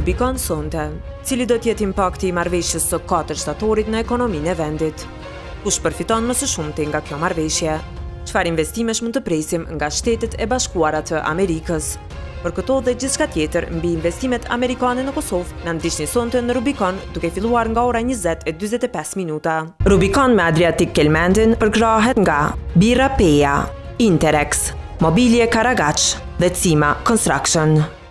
Rubikon Sonte, cili do t'jetë impakti i marrëveshjes së 4 shtatorit në ekonominë e vendit. Kush përfiton më së shumti nga kjo marrëveshje? Çfarë investimesh mund të presim nga Shtetet e Bashkuara të Amerikës? Për këto dhe gjithçka tjetër mbi investimet amerikane në Kosovë, na ndiqni sonte në Rubikon duke filluar nga ora 20:45 minuta. Rubikon me Adriatic Kelmendin përkrahet nga Birra Peja, Interex, Mobilje Karagaç dhe Cima Construction.